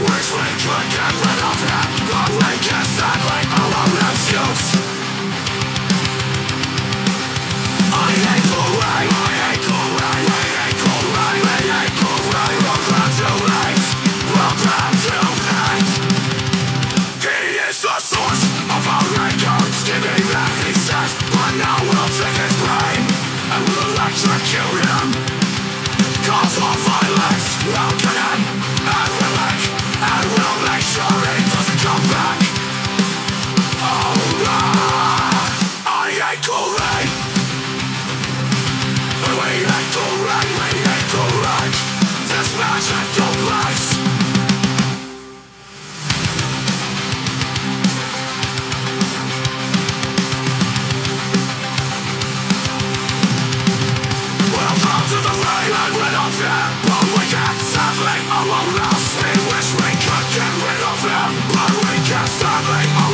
wish we could get rid of him, but we can sadly alone excuse. I hate Coolray, I hate Coolray, I hate Coolray, I hate Coolray. Program too late, program too late. He is the source of our anger, giving that he says, but now we'll take his brain and we'll electrocute him. Cause all violence, we'll get him, and we'll make sure he doesn't come back. Oh, I hate Coolray. We hate Coolray, we hate Coolray. This magical place. Welcome to the rain and rid of him, but we can't sadly alone us. We wish we could get rid of him, but we can't sadly alone us.